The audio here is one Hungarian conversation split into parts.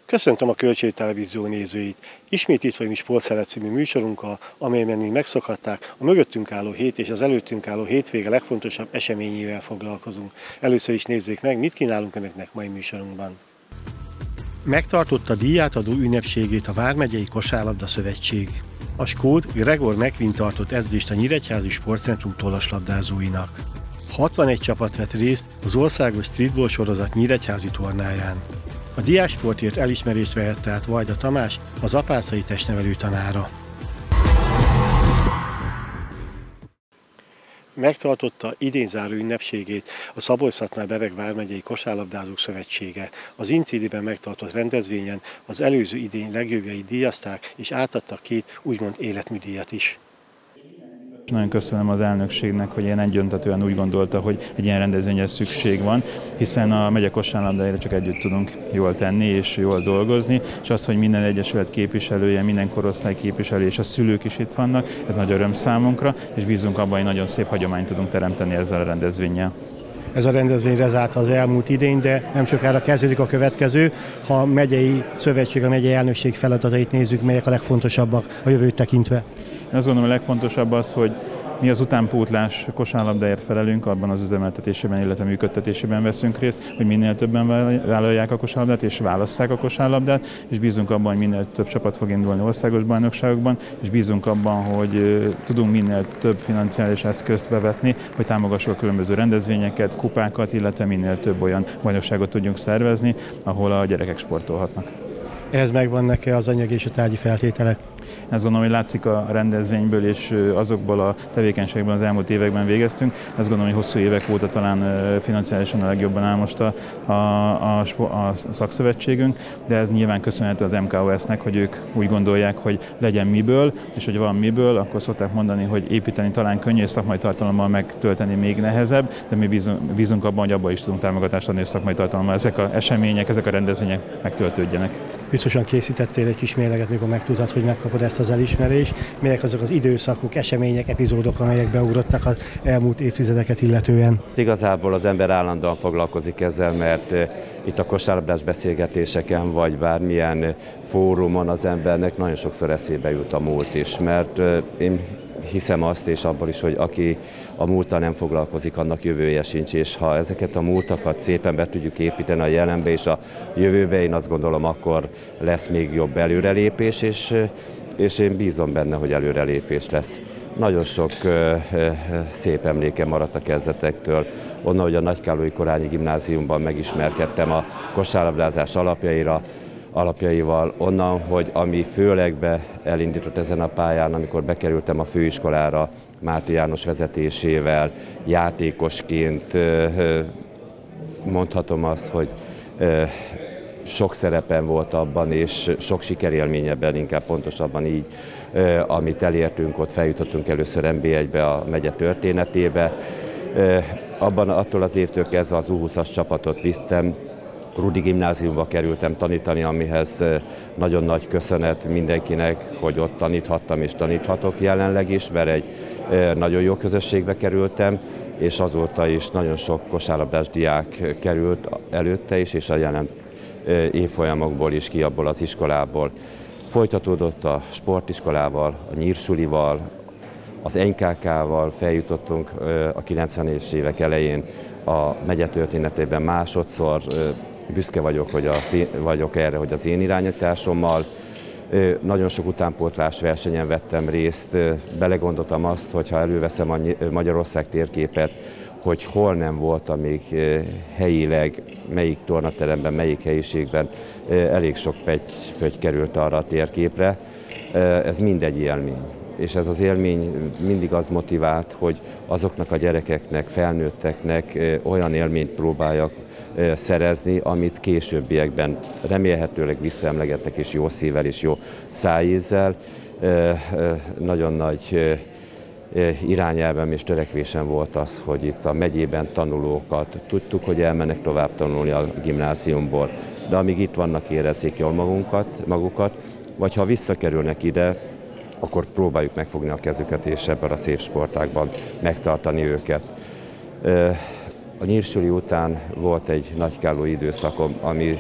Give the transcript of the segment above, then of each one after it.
Köszöntöm a Kölcsei Televízió nézőit! Ismét itt vagyunk Sportszelet című műsorunkkal, amelyben még megszokhatták, a mögöttünk álló hét és az előttünk álló hétvége legfontosabb eseményével foglalkozunk. Először is nézzék meg, mit kínálunk önöknek mai műsorunkban. Megtartotta díjátadó ünnepségét a Vármegyei Kosárlabda Szövetség. A skót Gregor McQueen tartott edzést a Nyíregyházi Sportcentrum tollaslabdázóinak. 61 csapat vett részt az országos streetball sorozat nyíregyházi tornáján. A diáksportért elismerést vehette át Vajda Tamás, az apácai testnevelő tanára. Megtartotta idén záró ünnepségét a Szabolcs-Szatmár-Bereg Vármegyei Kosárlabdázók Szövetsége. Az Incidében megtartott rendezvényen az előző idény legjobbjait díjazták, és átadtak két úgymond életműdíjat is. Nagyon köszönöm az elnökségnek, hogy ilyen egyöntetően úgy gondolta, hogy egy ilyen rendezvényre szükség van, hiszen a megye kosárlabdájára csak együtt tudunk jól tenni és jól dolgozni, és az, hogy minden egyesület képviselője, minden korosztály képviselő és a szülők is itt vannak, ez nagy öröm számunkra, és bízunk abban, hogy nagyon szép hagyományt tudunk teremteni ezzel a rendezvénnyel. Ez a rendezvény lezárta az elmúlt idény, de nem sokára kezdődik a következő. Ha a megyei szövetség, a megyei elnökség feladatait nézzük, melyek a legfontosabbak a jövőt tekintve? Én azt gondolom, a legfontosabb az, hogy mi az utánpótlás kosárlabdáért felelünk, abban az üzemeltetésében, illetve működtetésében veszünk részt, hogy minél többen vállalják a kosárlabdát és válasszák a kosárlabdát, és bízunk abban, hogy minél több csapat fog indulni országos bajnokságokban, és bízunk abban, hogy tudunk minél több financiális eszközt bevetni, hogy támogassuk a különböző rendezvényeket, kupákat, illetve minél több olyan bajnokságot tudjunk szervezni, ahol a gyerekek sportolhatnak. Ehhez megvannak-e az anyagi és a tárgyi feltételek? Ezt gondolom, hogy látszik a rendezvényből és azokból a tevékenységben az elmúlt években végeztünk. Ezt gondolom, hogy hosszú évek óta talán financiálisan a legjobban áll most a szakszövetségünk, de ez nyilván köszönhető az MKOS-nek, hogy ők úgy gondolják, hogy legyen miből, és hogy van miből, akkor szokták mondani, hogy építeni talán könnyű és szakmai tartalommal megtölteni még nehezebb, de mi bízunk abban, hogy abban is tudunk támogatást adni, és szakmai tartalommal ezek a események, ezek a rendezvények megtöltődjenek. Biztosan készítettél egy kis mérleget, mikor megtudtad, hogy megkapod ezt az elismerést. Melyek azok az időszakok, események, epizódok, amelyek beugrottak az elmúlt évtizedeket illetően? Igazából az ember állandóan foglalkozik ezzel, mert itt a kosárlabdás beszélgetéseken, vagy bármilyen fórumon az embernek nagyon sokszor eszébe jut a múlt is, mert én hiszem azt, és abból is, hogy aki a múlttal nem foglalkozik, annak jövője sincs, és ha ezeket a múltakat szépen be tudjuk építeni a jelenbe és a jövőbe, én azt gondolom, akkor lesz még jobb előrelépés, és én bízom benne, hogy előrelépés lesz. Nagyon sok szép emlékem maradt a kezdetektől. Onnan, hogy a Nagykállói Korányi Gimnáziumban megismerkedtem a kosárlabdázás alapjaival, onnan, hogy ami főleg elindított ezen a pályán, amikor bekerültem a főiskolára, Máté János vezetésével, játékosként mondhatom azt, hogy sok szerepem volt abban, és sok sikerélményebben, inkább pontosabban így, amit elértünk, ott feljutottunk először NB1-be a megye történetébe. Attól az évtől kezdve az U20-as csapatot visztem, Rudi gimnáziumba kerültem tanítani, amihez nagyon nagy köszönet mindenkinek, hogy ott taníthattam és taníthatok jelenleg is, mert egy nagyon jó közösségbe kerültem, és azóta is nagyon sok kosárlabdás diák került előtte is, és a jelen évfolyamokból is ki abból az iskolából. Folytatódott a sportiskolával, a Nyírsulival, az NKK-val feljutottunk a 90-es évek elején a megye történetében másodszor. Büszke vagyok erre, hogy az én irányításommal. Nagyon sok utánpótlás versenyen vettem részt. Belegondoltam azt, hogy ha előveszem a Magyarország térképet, hogy hol nem voltam még helyileg, melyik tornateremben, melyik helyiségben, elég sok pötty került arra a térképre. Ez mindegy élmény. És ez az élmény mindig az motivált, hogy azoknak a gyerekeknek, felnőtteknek olyan élményt próbáljak szerezni, amit későbbiekben remélhetőleg visszaemlegettek és jó szívvel és jó szájízzel. Nagyon nagy irányelvem és törekvésem volt az, hogy itt a megyében tanulókat tudtuk, hogy elmennek tovább tanulni a gimnáziumból, de amíg itt vannak, érezzék jól magukat, vagy ha visszakerülnek ide, akkor próbáljuk megfogni a kezüket és ebben a szép sportágban megtartani őket. A Nyírsuli után volt egy nagykállói időszakom, ami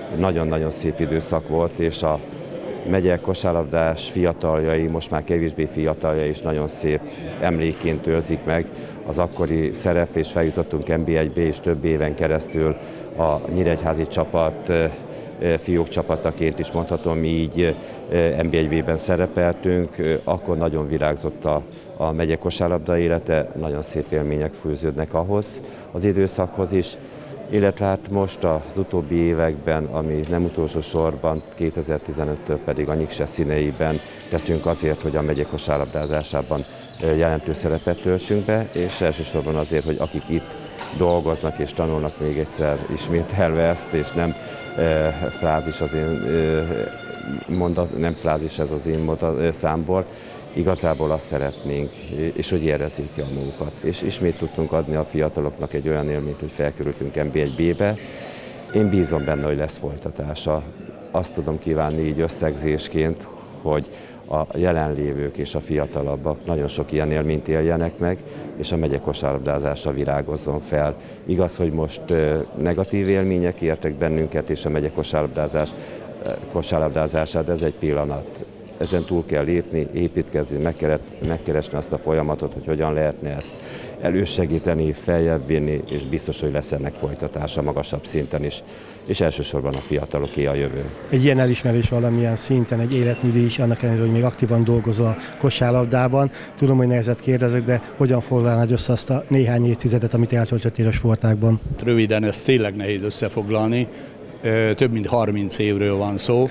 nagyon-nagyon szép időszak volt, és a megye kosárlabdás fiataljai, most már kevésbé fiataljai is nagyon szép emlékként őrzik meg az akkori szerep, és feljutottunk NB1-be, és több éven keresztül a nyíregyházi csapat fiúk csapataként is mondhatom így NB1-ben szerepeltünk, akkor nagyon virágzott a megye kosárlabda élete, nagyon szép élmények fűződnek ahhoz az időszakhoz is, illetve hát most az utóbbi években, ami nem utolsó sorban, 2015-től pedig a Nyikse színeiben teszünk azért, hogy a megye kosárlabdázásában jelentős szerepet töltsünk be, és elsősorban azért, hogy akik itt dolgoznak és tanulnak, még egyszer ismételve ezt, és nem frázis az én mondat, nem frázis ez az én számból, igazából azt szeretnénk, és hogy érezzék ki a magukat. És ismét tudtunk adni a fiataloknak egy olyan élményt, hogy felkerültünk NB1-be. Én bízom benne, hogy lesz folytatása. Azt tudom kívánni így összegzésként, hogy a jelenlévők és a fiatalabbak nagyon sok ilyen élményt éljenek meg, és a megye kosárlabdázása virágozzon fel. Igaz, hogy most negatív élmények értek bennünket, és a megye kosárlabdázását, ez egy pillanat. Ezen túl kell lépni, építkezni, megkeresni azt a folyamatot, hogy hogyan lehetne ezt elősegíteni, feljebb vinni, és biztos, hogy lesz ennek folytatása magasabb szinten is, és elsősorban a fiataloké a jövő. Egy ilyen elismerés valamilyen szinten, egy életműdíj is, annak ellenére, hogy még aktívan dolgozol a kosárlabdában. Tudom, hogy nehezet kérdezek, de hogyan foglalnád össze azt a néhány évtizedet, amit eltöltöttél a sportágban? Röviden, ez tényleg nehéz összefoglalni, több mint 30 évről van szó.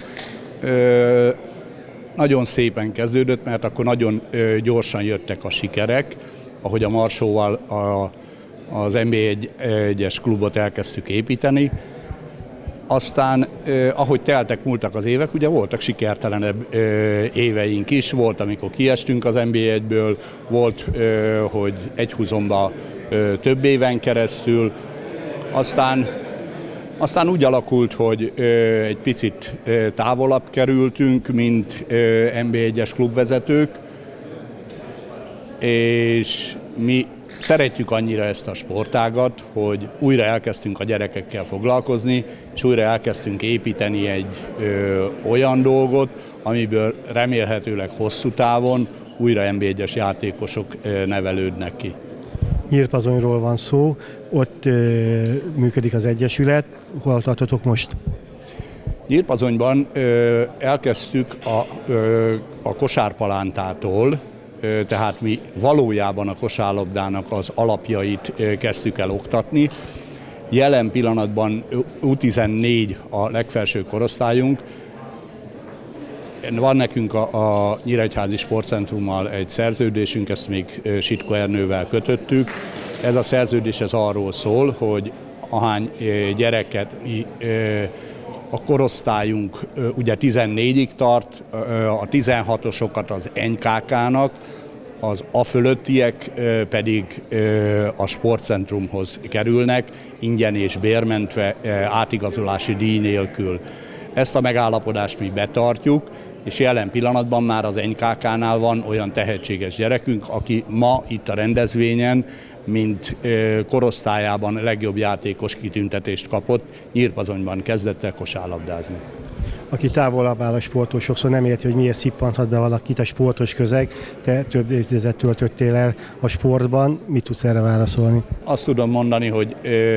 Nagyon szépen kezdődött, mert akkor nagyon gyorsan jöttek a sikerek, ahogy a Marsóval az NB1-es klubot elkezdtük építeni. Aztán, ahogy múltak az évek, ugye voltak sikertelenebb éveink is, volt, amikor kiestünk az NB1-ből, volt, hogy egyhuzomba több éven keresztül, aztán úgy alakult, hogy egy picit távolabb kerültünk, mint NB1-es klubvezetők, és mi szeretjük annyira ezt a sportágat, hogy újra elkezdtünk a gyerekekkel foglalkozni, és újra elkezdtünk építeni egy olyan dolgot, amiből remélhetőleg hosszú távon újra NB1-es játékosok nevelődnek ki. Nyírpazonyról van szó, ott működik az egyesület. Hol tartotok most? Nyírpazonyban elkezdtük a kosárpalántától, tehát mi valójában a kosárlabdának az alapjait kezdtük el oktatni. Jelen pillanatban U14 a legfelső korosztályunk. Van nekünk a Nyíregyházi Sportcentrummal egy szerződésünk, ezt még Sitko Ernővel kötöttük. Ez a szerződés arról szól, hogy ahány gyereket a korosztályunk ugye 14-ig tart, a 16-osokat az NKK-nak, az a fölöttiek pedig a sportcentrumhoz kerülnek, ingyen és bérmentve, átigazolási díj nélkül. Ezt a megállapodást mi betartjuk, és jelen pillanatban már az NKK-nál van olyan tehetséges gyerekünk, aki ma itt a rendezvényen, mint korosztályában legjobb játékos kitüntetést kapott, Nyírpazonyban kezdett el kosárlabdázni. Aki távolabb áll a sporttól, sokszor nem érti, hogy miért szippanthat be valakit a sportos közeg. Te több évtizedet töltöttél el a sportban, mit tudsz erre válaszolni? Azt tudom mondani, hogy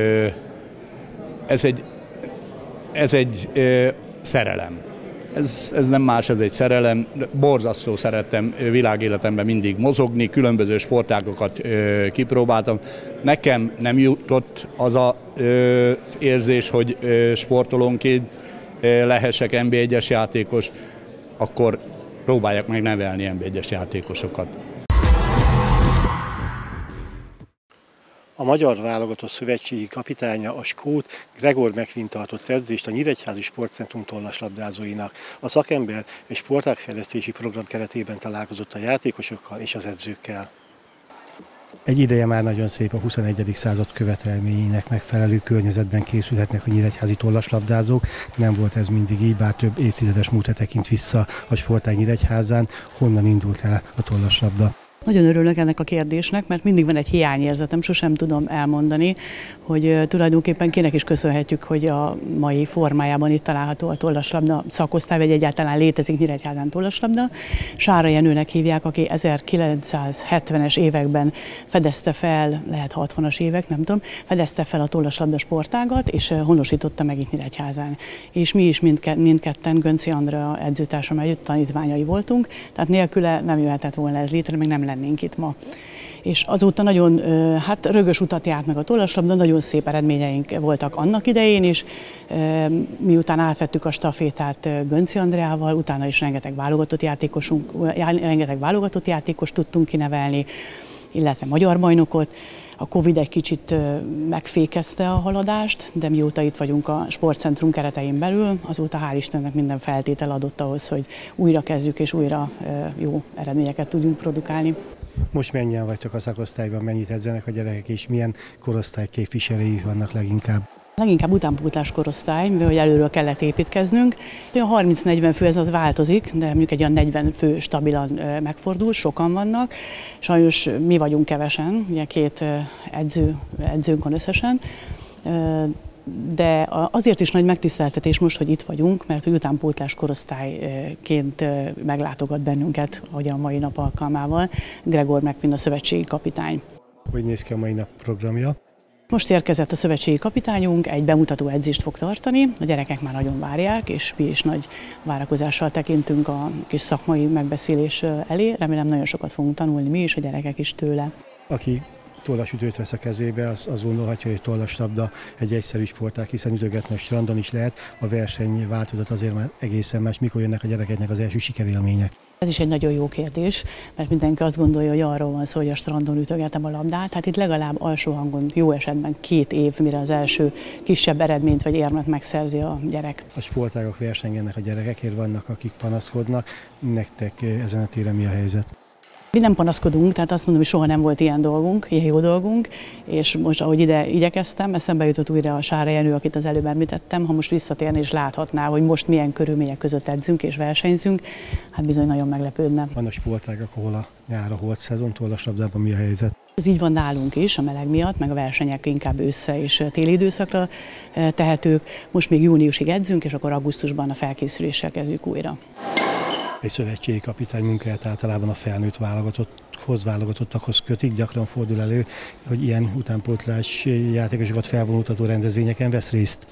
ez egy szerelem. Ez nem más, ez egy szerelem. Borzasztó szerettem világéletemben mindig mozogni, különböző sportágokat kipróbáltam. Nekem nem jutott az az érzés, hogy sportolónként lehessek NB1-es játékos, akkor próbálják meg nevelni NB1-es játékosokat. A magyar válogatott szövetségi kapitánya, a skót Gregor McQueen tartott edzést a Nyíregyházi Sportcentrum tollaslabdázóinak. A szakember egy sportágfejlesztési program keretében találkozott a játékosokkal és az edzőkkel. Egy ideje már nagyon szép, a 21. század követelményének megfelelő környezetben készülhetnek a nyíregyházi tollaslabdázók. Nem volt ez mindig így, bár több évtizedes múltra tekint vissza a sportág Nyíregyházán. Honnan indult el a tollaslabda? Nagyon örülök ennek a kérdésnek, mert mindig van egy hiányérzetem, sosem tudom elmondani, hogy tulajdonképpen kinek is köszönhetjük, hogy a mai formájában itt található a tollaslabda szakosztály, vagy egyáltalán létezik Nyíregyházán tollaslabda. Sára Jenőnek hívják, aki 1970-es években fedezte fel, lehet 60-as évek, nem tudom, fedezte fel a tollaslabda sportágat, és honosította meg itt Nyíregyházán. És mi is mindketten, Gönci Andrea edzőtársam együtt tanítványai voltunk, tehát nélküle nem jöhetett volna ez létre, meg nem lennénk itt ma. És azóta nagyon rögös utat járt meg a tollaslabda, nagyon szép eredményeink voltak annak idején is. Miután átvettük a stafétát Gönci Andreával, utána is rengeteg válogatott játékost tudtunk kinevelni, illetve magyar bajnokot. A Covid egy kicsit megfékezte a haladást, de mióta itt vagyunk a sportcentrum keretein belül, azóta hál' Istennek minden feltétel adott ahhoz, hogy újra kezdjük és újra jó eredményeket tudjunk produkálni. Most mennyien vagytok a szakosztályban, mennyit edzenek a gyerekek, és milyen korosztály képviselői vannak leginkább? Leginkább utánpótlás korosztály, mivel előről kellett építkeznünk. A 30-40 fő ez az változik, de mondjuk egy olyan 40 fő stabilan megfordul, sokan vannak. Sajnos mi vagyunk kevesen, ugye 2 edzőnk van összesen. De azért is nagy megtiszteltetés most, hogy itt vagyunk, mert hogy utánpótlás korosztályként meglátogat bennünket, ahogy a mai nap alkalmával, Gregor McQueen, a szövetségi kapitány. Hogy néz ki a mai nap programja? Most érkezett a szövetségi kapitányunk, egy bemutató edzést fog tartani, a gyerekek már nagyon várják, és mi is nagy várakozással tekintünk a kis szakmai megbeszélés elé. Remélem nagyon sokat fogunk tanulni mi is, a gyerekek is tőle. Aki tollasütőt vesz a kezébe, az gondolhatja, hogy tollaslabda egy egyszerű sportág, hiszen ütögetni a strandon is lehet. A verseny változat azért már egészen más. Mikor jönnek a gyerekeknek az első sikerélmények? Ez is egy nagyon jó kérdés, mert mindenki azt gondolja, hogy arról van szó, hogy a strandon ütögetem a labdát. Hát itt legalább alsó hangon jó esetben 2 év, mire az első kisebb eredményt vagy érmet megszerzi a gyerek. A sportágok versengenek a gyerekekért, vannak, akik panaszkodnak. Nektek ezen a téren mi a helyzet? Mi nem panaszkodunk, tehát azt mondom, hogy soha nem volt ilyen dolgunk, ilyen jó dolgunk, és most, ahogy ide igyekeztem, eszembe jutott újra a Sára Jenő, akit az előbb említettem, ha most visszatérne és láthatná, hogy most milyen körülmények között edzünk és versenyzünk, hát bizony nagyon meglepődne. Vannak sportágak, ahol a nyár a holt szezon, tollaslabdában mi a helyzet? Ez így van nálunk is, a meleg miatt, meg a versenyek inkább össze- és téli időszakra tehetők. Most még júniusig edzünk, és akkor augusztusban a felkészüléssel kezdjük újra. Egy szövetségi kapitány munkáját általában a felnőtt válogatottakhoz kötik, gyakran fordul elő, hogy ilyen utánpótlás játékosokat felvonultató rendezvényeken vesz részt.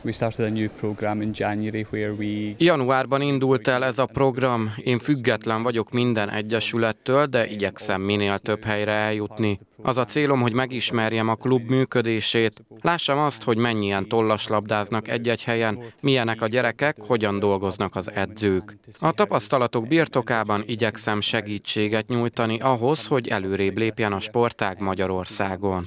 Januárban indult el ez a program. Én független vagyok minden egyesülettől, de igyekszem minél több helyre eljutni. Az a célom, hogy megismerjem a klub működését, lássam azt, hogy mennyien tollaslabdáznak egy-egy helyen, milyenek a gyerekek, hogyan dolgoznak az edzők. A tapasztalatok birtokában igyekszem segítséget nyújtani ahhoz, hogy előrébb lépjen a sportág Magyarországon.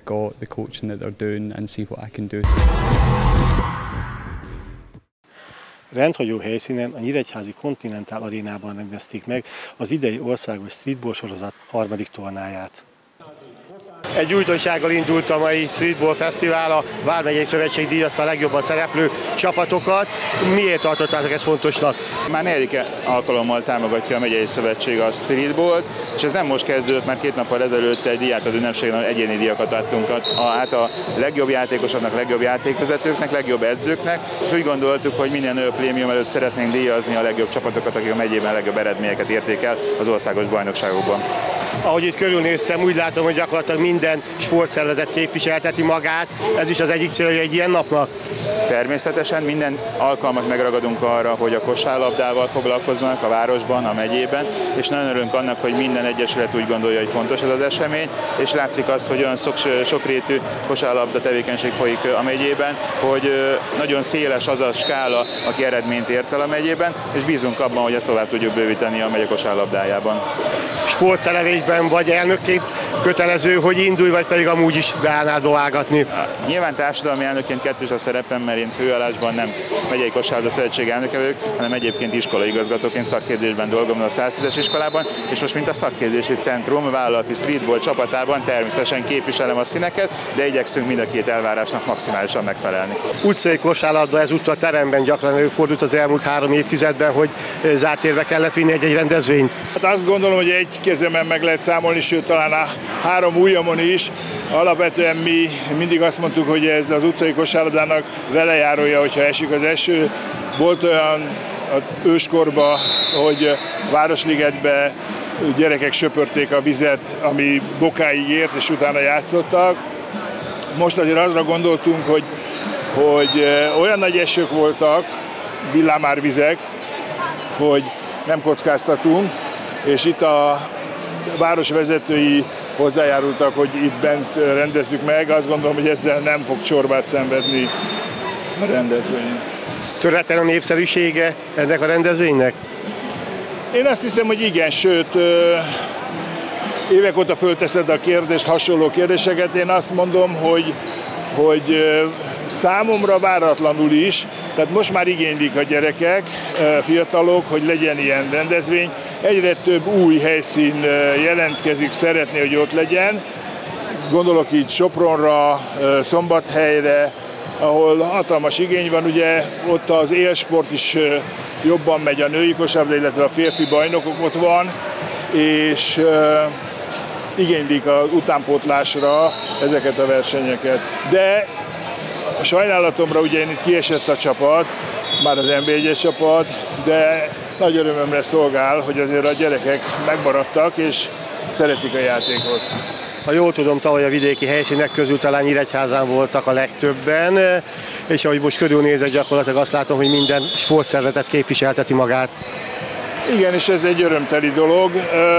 Rendhagyó helyszínen, a Nyíregyházi Continental Arénában rendezték meg az idei országos streetball sorozat 3. tornáját. Egy újdonsággal indult a mai Streetball Fesztivál, a Vármegyei Szövetség díjazta a legjobban szereplő csapatokat. Miért tartottátok ezt fontosnak? Már 4. alkalommal támogatja a megyei szövetség a streetballt, és ez nem most kezdődött, mert 2 nappal ezelőtt egy diátadó ünnepségen egyéni díjakat adtunk át a legjobb játékosoknak, legjobb játékvezetőknek, legjobb edzőknek, és úgy gondoltuk, hogy minden nő prémium előtt szeretnénk díjazni a legjobb csapatokat, akik a megyében legjobb eredményeket érték el az országos bajnokságokban. Ahogy itt körülnéztem, úgy látom, hogy gyakorlatilag minden sportszervezet képviselteti magát. Ez is az egyik célja egy ilyen napnak? Természetesen minden alkalmat megragadunk arra, hogy a kosárlabdával foglalkozzanak a városban, a megyében, és nagyon örülünk annak, hogy minden egyesület úgy gondolja, hogy fontos ez az esemény, és látszik az, hogy olyan sokrétű kosárlabda tevékenység folyik a megyében, hogy nagyon széles az a skála, aki eredményt ért el a megyében, és bízunk abban, hogy ezt tovább tudjuk bővíteni a megye kosárlabdájában. Sportszerelésben vagy elnökként kötelező, hogy indulj, vagy pedig amúgy is beállnál dohálgatni? Nyilván társadalmi elnökként kettős a szerepem, mert én főállásban nem megyei kosárlabda szövetség elnöke vagyok, hanem egyébként iskolaigazgatóként szakképzésben dolgozom a 110-es iskolában, és most mint a szakképzési centrum vállalati streetball csapatában természetesen képviselem a színeket, de igyekszünk mind a két elvárásnak maximálisan megfelelni. Utcai kosárlabda ezúttal teremben gyakran előfordult az elmúlt 3 évtizedben, hogy zártérbe kellett vinni egy rendezvényt. Hát azt gondolom, hogy egy kezemen meg lehet számolni, sőt talán a 3 ujjamon is. Alapvetően mi mindig azt mondtuk, hogy ez az utcai kosárlabdának velejárója, hogyha esik az eső. Volt olyan őskorban, hogy Városligetbe gyerekek söpörték a vizet, ami bokáig ért, és utána játszottak. Most azért arra gondoltunk, hogy olyan nagy esők voltak, villámárvizek, hogy nem kockáztatunk, és itt a város vezetői hozzájárultak, hogy itt bent rendezzük meg. Azt gondolom, hogy ezzel nem fog csorbát szenvedni a rendezvény. Töretlen a népszerűsége ennek a rendezvénynek? Én azt hiszem, hogy igen, sőt, évek óta fölteszed a kérdést, hasonló kérdéseket. Én azt mondom, hogy számomra váratlanul is, tehát most már igénylik a gyerekek, fiatalok, hogy legyen ilyen rendezvény. Egyre több új helyszín jelentkezik, szeretné, hogy ott legyen. Gondolok így Sopronra, Szombathelyre, ahol hatalmas igény van, ugye ott az élsport is jobban megy, a női kosárlabda, illetve a férfi bajnokok ott van, és igénylik az utánpótlásra ezeket a versenyeket. De a sajnálatomra ugye itt kiesett a csapat, már az NB1-es csapat, de nagy örömömre szolgál, hogy azért a gyerekek megmaradtak és szeretik a játékot. Ha jól tudom, tavaly a vidéki helyszínek közül talán Nyíregyházán voltak a legtöbben, és ahogy most körülnézek, gyakorlatilag azt látom, hogy minden sportszervezet képviselteti magát. Igen, és ez egy örömteli dolog.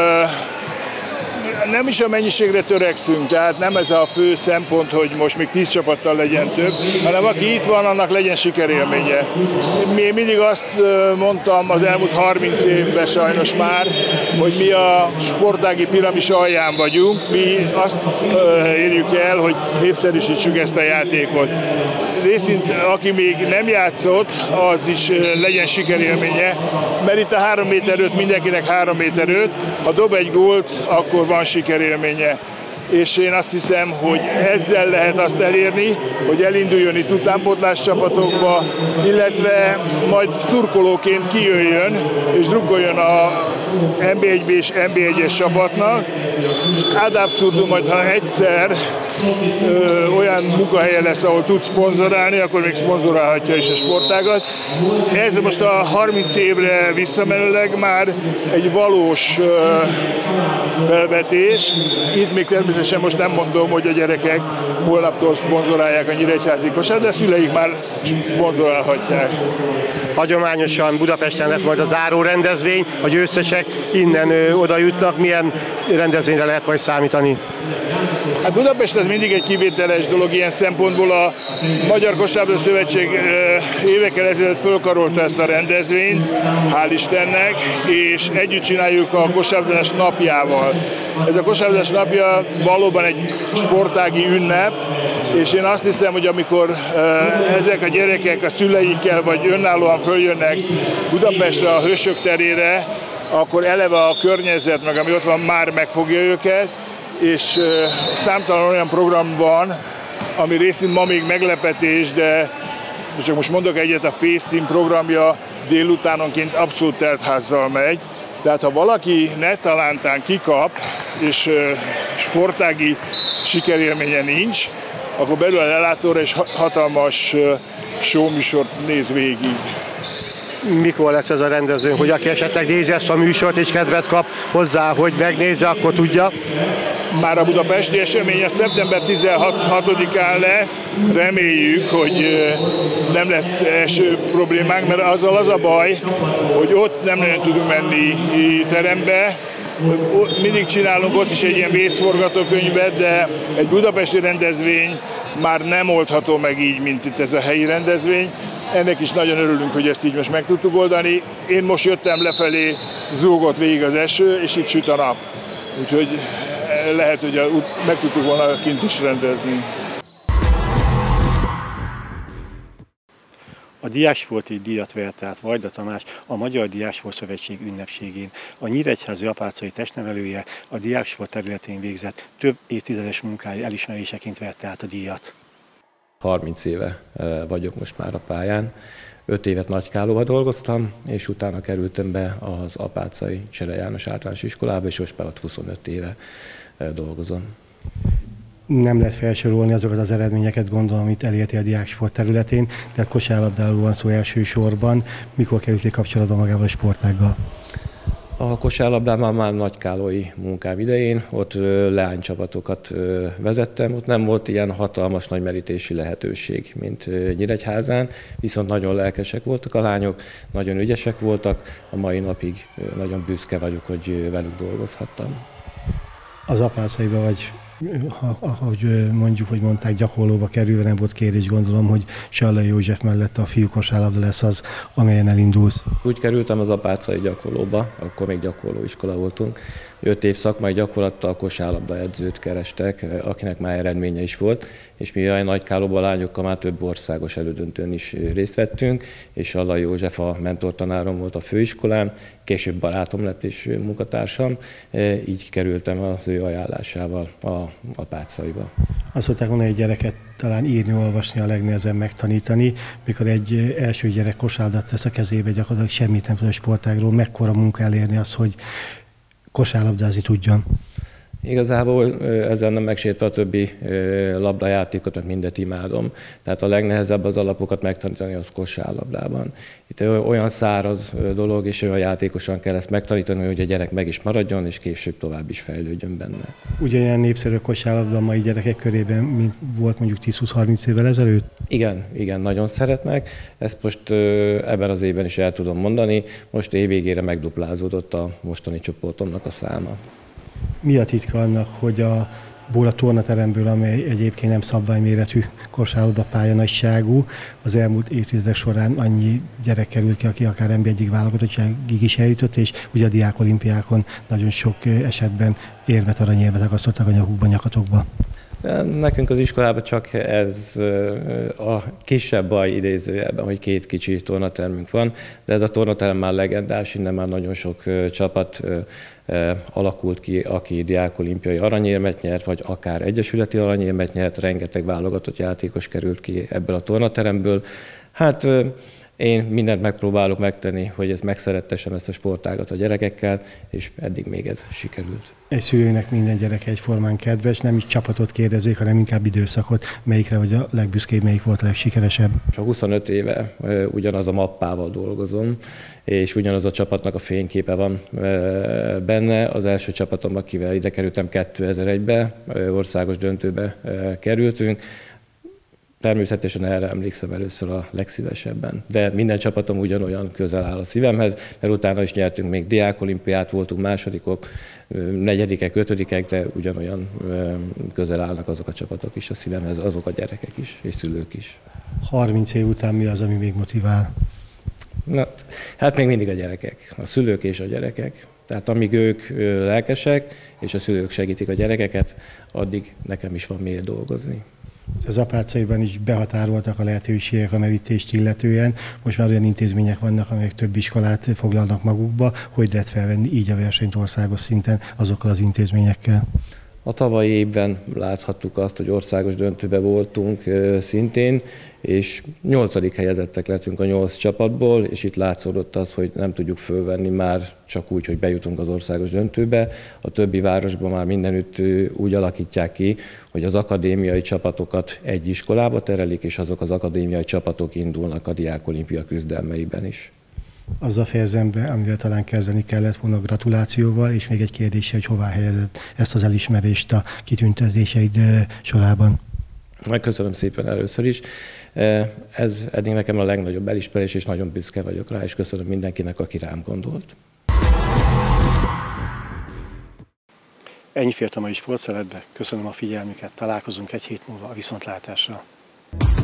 Nem is a mennyiségre törekszünk, tehát nem ez a fő szempont, hogy most még 10 csapattal legyen több, hanem aki itt van, annak legyen sikerélménye. Én mindig azt mondtam az elmúlt 30 évben sajnos már, hogy mi a sportági piramis alján vagyunk, mi azt érjük el, hogy népszerűsítsük ezt a játékot. Részint, aki még nem játszott, az is legyen sikerélménye, mert itt a 3 méter 5, mindenkinek 3 méter 5, ha dob egy gólt, akkor van sikerélménye. És én azt hiszem, hogy ezzel lehet azt elérni, hogy elinduljon itt utánpótlás csapatokba, illetve majd szurkolóként kijöjjön és drukkoljon a NB1-B és NB1-es csapatnak. Ad absurdum, majd ha egyszer olyan munkahelye lesz, ahol tud szponzorálni, akkor még szponzorálhatja is a sportágat. Ez most a 30 évre visszamenőleg már egy valós felvetés. Itt még természetesen most nem mondom, hogy a gyerekek holnaptól szponzorálják a nyíregyházi kosár, de a szüleik már szponzorálhatják. Hagyományosan Budapesten lesz majd a záró rendezvény, a győztesek innen oda jutnak. Milyen rendezvényre lehet majd számítani? Hát Budapest ez mindig egy kivételes dolog ilyen szempontból. A Magyar Kosárlabda Szövetség évekkel ezelőtt fölkarolta ezt a rendezvényt, hál' Istennek, és együtt csináljuk a kosárlabdás napjával. Ez a kosárlabdás napja valóban egy sportági ünnep, és én azt hiszem, hogy amikor ezek a gyerekek a szüleikkel vagy önállóan följönnek Budapestre, a Hősök terére, akkor eleve a környezet, meg ami ott van, már megfogja őket, és számtalan olyan program van, ami részint ma még meglepetés, de csak most mondok egyet, a Face Team programja délutánonként abszolút teltházzal megy. Tehát ha valaki netalántán kikap, és sportági sikerélménye nincs, akkor belül a lelátóra és hatalmas showműsort néz végig. Mikor lesz ez a rendezvény, hogy aki esetleg nézi ezt a műsort és kedvet kap hozzá, hogy megnézze, akkor tudja? Már a budapesti esemény a szeptember 16-án lesz, reméljük, hogy nem lesz eső problémánk, mert azzal az a baj, hogy ott nem nagyon tudunk menni terembe. Mindig csinálunk ott is egy ilyen vészforgatókönyvet, de egy budapesti rendezvény már nem oldható meg így, mint itt ez a helyi rendezvény. Ennek is nagyon örülünk, hogy ezt így most meg tudtuk oldani. Én most jöttem lefelé, zúgott végig az eső, és itt süt a nap. Úgyhogy lehet, hogy meg tudtuk volna kint is rendezni. A Diáksporti díjat verte át Vajda Tamás a Magyar Diáksport Szövetség ünnepségén. A nyíregyházi apácai testnevelője a diáksport területén végzett több évtizedes munkája elismeréseként verte át a díjat. 30 éve vagyok most már a pályán. 5 évet Nagykállóban dolgoztam, és utána kerültem be az apácai Csere János Általános Iskolába, és most már ott 25 éve dolgozom. Nem lehet felsorolni azokat az eredményeket, gondolom, amit elérti a diáksport területén, tehát kosárlabdáról van szó elsősorban. Mikor kerültél kapcsolatba magával a sportággal? A kosárlabdában már nagykállói munkám idején, ott leánycsapatokat vezettem, ott nem volt ilyen hatalmas nagy merítési lehetőség, mint Nyíregyházán, viszont nagyon lelkesek voltak a lányok, nagyon ügyesek voltak, a mai napig nagyon büszke vagyok, hogy velük dolgozhattam. Az apácaiba vagy, ahogy mondjuk, hogy mondták, gyakorlóba kerülve nem volt kérdés, gondolom, hogy Sallai József mellett a fiú kosárlabda lesz az, amelyen elindulsz. Úgy kerültem az apácai gyakorlóba, akkor még gyakorlóiskola voltunk. 5 év szakmai gyakorlattal kosárlabda edzőt kerestek, akinek már eredménye is volt, és mi a Nagykállóban lányokkal már több országos elődöntőn is részt vettünk, és Sallai József a mentortanárom volt a főiskolán, később barátom lett és munkatársam, így kerültem az ő ajánlásával a apácaiba. Azt szokták mondani, hogy gyereket talán írni, olvasni a legnehezebb megtanítani, mikor egy első gyerek kosárlabdát vesz a kezébe, gyakorlatilag semmit nem tud a sportágról, mekkora munka elérni az, hogy kosárlabdázni tudjon. Igazából ezzel nem megsértve a többi labdajátékot, mert mindet imádom. Tehát a legnehezebb az alapokat megtanítani az kosárlabdában. Itt olyan száraz dolog, és olyan játékosan kell ezt megtanítani, hogy a gyerek meg is maradjon, és később tovább is fejlődjön benne. Ugyanilyen népszerű a kosárlabda a mai gyerekek körében, mint volt mondjuk 10-20-30 évvel ezelőtt? Igen, nagyon szeretnek. Ezt most ebben az évben is el tudom mondani. Most évvégére megduplázódott a mostani csoportomnak a száma. Mi a titka annak, hogy a tornateremből, amely egyébként nem szabványméretű kosárlabdapálya nagyságú, az elmúlt évtizedek során annyi gyerek került ki, aki akár NB1-ig válogatottságig is eljutott, és ugye a diákolimpiákon nagyon sok esetben érmet, aranyérmet akasztottak a nyakukba, nyakatokba. Nekünk az iskolában csak ez a kisebb baj idézőjelben, hogy 2 kicsi tornatermünk van, de ez a tornaterem már legendás, innen már nagyon sok csapat alakult ki, aki diákolimpiai aranyérmet nyert, vagy akár egyesületi aranyérmet nyert, rengeteg válogatott játékos került ki ebből a tornateremből. Hát én mindent megpróbálok megtenni, hogy ez megszerettessem ezt a sportágat a gyerekekkel, és eddig még ez sikerült. Egy szülőnek minden gyereke egyformán kedves, nem is csapatot kérdezzék, hanem inkább időszakot. Melyikre vagy a legbüszkébb, melyik volt a legsikeresebb? Csak 25 éve ugyanaz a mappával dolgozom, és ugyanaz a csapatnak a fényképe van benne. Az első csapatom, akivel ide kerültem 2001-be, országos döntőbe kerültünk. Természetesen erre emlékszem először a legszívesebben, de minden csapatom ugyanolyan közel áll a szívemhez, mert utána is nyertünk még diákolimpiát, voltunk másodikok, 4-ek, 5-ek, de ugyanolyan közel állnak azok a csapatok is a szívemhez, azok a gyerekek is, és szülők is. 30 év után mi az, ami még motivál? Na, hát még mindig a gyerekek, a szülők és a gyerekek. Tehát amíg ők lelkesek, és a szülők segítik a gyerekeket, addig nekem is van miért dolgozni. Az apácaiban is behatároltak a lehetőségek a merítést illetően. Most már olyan intézmények vannak, amelyek több iskolát foglalnak magukba. Hogy lehet felvenni így a versenyt országos szinten azokkal az intézményekkel? A tavalyi évben láthattuk azt, hogy országos döntőbe voltunk szintén, és 8. helyezettek lettünk a 8 csapatból, és itt látszódott az, hogy nem tudjuk fölvenni már csak úgy, hogy bejutunk az országos döntőbe. A többi városban már mindenütt úgy alakítják ki, hogy az akadémiai csapatokat egy iskolába terelik, és azok az akadémiai csapatok indulnak a diákolimpia küzdelmeiben is. Azzal fejezem be, amivel talán kezdeni kellett volna, gratulációval, és még egy kérdés, hogy hová helyezett ezt az elismerést a kitüntetéseid sorában. Köszönöm szépen először is. Ez eddig nekem a legnagyobb elismerés, és nagyon büszke vagyok rá, és köszönöm mindenkinek, aki rám gondolt. Ennyi fért a mai sportszeletbe. Köszönöm a figyelmüket, találkozunk egy hét múlva a viszontlátásra.